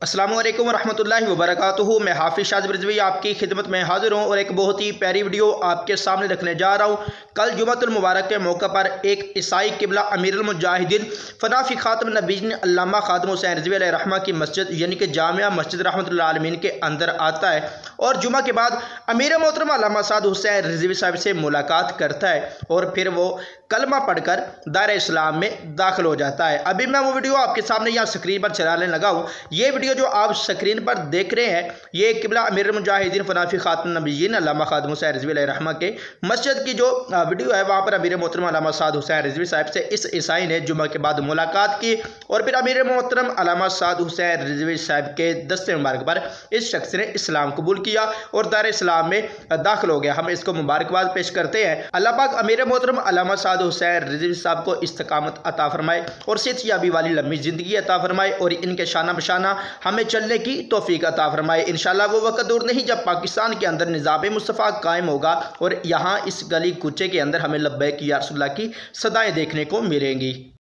السلام علیکم ورحمۃ اللہ وبرکاتہ۔ میں حافظ شاذب رضوی آپ کی خدمت میں حاضر ہوں اور ایک بہت ہی پیاری ویڈیو آپ کے سامنے رکھنے جا رہا ہوں۔ کل جمعۃ المبارک کے موقع پر ایک عیسائی قبلہ امیر المجاہدین فنا فی خاتم النبیین علامہ خادم حسین رضوی علیہ الرحمہ کی مسجد یعنی کہ جامعہ مسجد رحمۃ اللہ عالمین کے اندر آتا ہے اور جمعہ کے بعد امیر محترم علامہ سعد حسین رضوی صاحب سے ملاقات کرتا ہے اور پھر وہ کلمہ پڑھ کر دائرہ اسلام میں داخل ہو جاتا ہے۔ ابھی میں وہ ویڈیو آپ کے سامنے یہاں سکرین پر چلانے لگا ہوں۔ یہ ویڈیو جو آپ سکرین پر دیکھ رہے ہیں یہ قبلہ امیر المجاہدین فنا فی خاتم النبیین علامہ خادم حسین رضوی علیہ الرحمہ کے مسجد کی جو ویڈیو ہے، وہاں پر امیر محترم علامہ سعد حسین رضوی صاحب سے اس عیسائی نے جمعہ کے بعد ملاقات کی اور پھر امیر محترم علامہ سعد حسین رضوی صاحب کے دست مبارک پر اس شخص نے اسلام قبول کیا اور دائرہ اسلام میں داخل ہو گیا۔ ہم اس کو مبارکباد پیش کرتے ہیں۔ اللہ پاک امیر محترم علامہ سعد حسین رضوی صاحب کو استقامت عطا فرمائے اور صحت یابی والی لمبی زندگی عطا فرمائے اور ان کے شانہ بشانہ ہمیں چلنے کی توفیق عطا فرمائے۔ انشاءاللہ وہ وقت دور نہیں جب پاکستان کے اندر نظام مصطفیٰ قائم ہوگا اور یہاں اس گلی کوچے کے اندر ہمیں لبیک یا رسول اللہ کی صدائیں دیکھنے کو ملیں گی۔